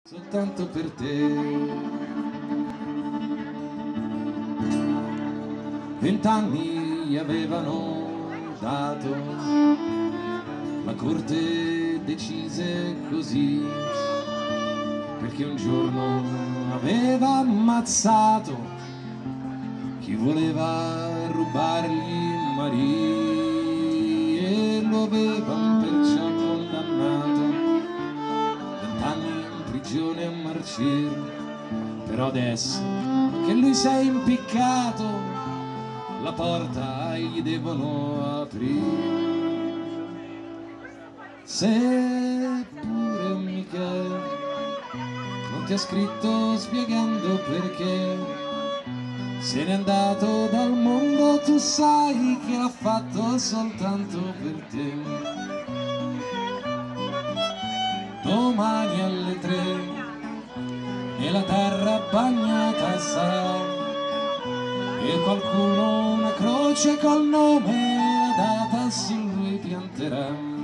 soltanto per te. 20 anni gli avevano dato, la corte decise così, perché un giorno aveva ammazzato chi voleva rubargli Marie e lo avevano perciò condannato 20 anni in prigione a marcire. Però adesso che lui si è impiccato, la porta gli devono aprire. Se pure Michele non ti ha scritto spiegando perché se n'è andato dal mondo, tu sai che l'ha fatto soltanto per te. Domani alle 3 e la terra bagnata sarà e qualcuno una croce col nome e la data su lui pianterà.